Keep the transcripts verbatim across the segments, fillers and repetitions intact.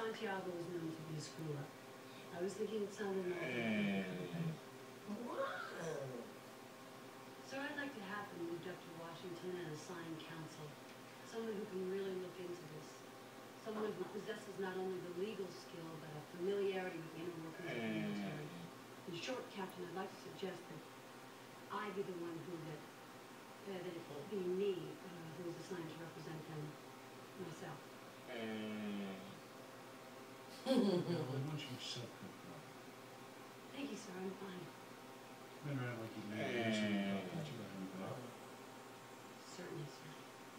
Santiago is known to be a screw-up. I was thinking it sounded more So I'd like to have him moved up to Washington and assigned counsel. Someone who can really look into this. Someone who possesses not only the legal skill, but a familiarity with the inner workings of the military. In short, Captain, I'd like to suggest that I be the one who that, uh, that it be me uh, who is assigned to represent them myself. No, I want you self-control. Thank you, sir. I'm fine. Remember, I like you made recently, I'll let you let him go. Certainly, sir.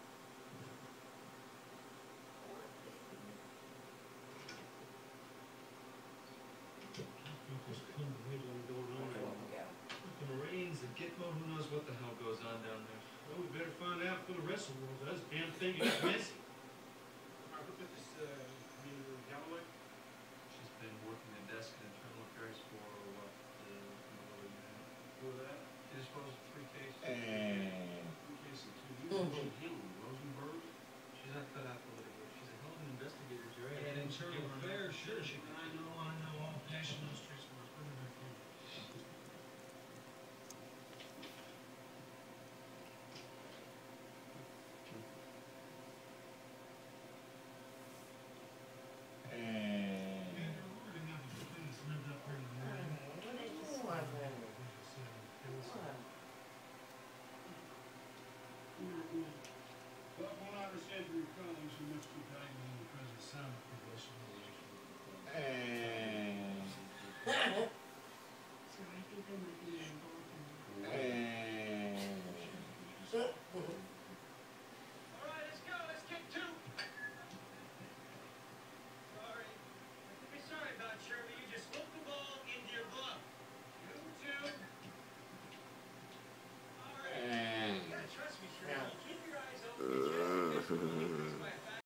People's come to me what going on there. The Marines, the Gitmo, who knows what the hell goes on down there. Well, we better find out for the rest of the world. That's damn thing is messy. Alright, look at this, uh, Commander Galloway. She's been working the desk in internal affairs for what, uh, another year. For that, She disposed of three cases. in case of two years, she handled Rosenberg. She's not cut out for litigation. She's a hell of an investigator, Jerry. And I think internal she'll give her affairs, an- sure, she, I know, I know, all passion, no streets, was putting her through. Yeah, they're already enough of things lived up here in the morning. Not me. Well, when I understand from your colleagues, you must be guiding in the present assignment probation relation. Sir, I think there might be a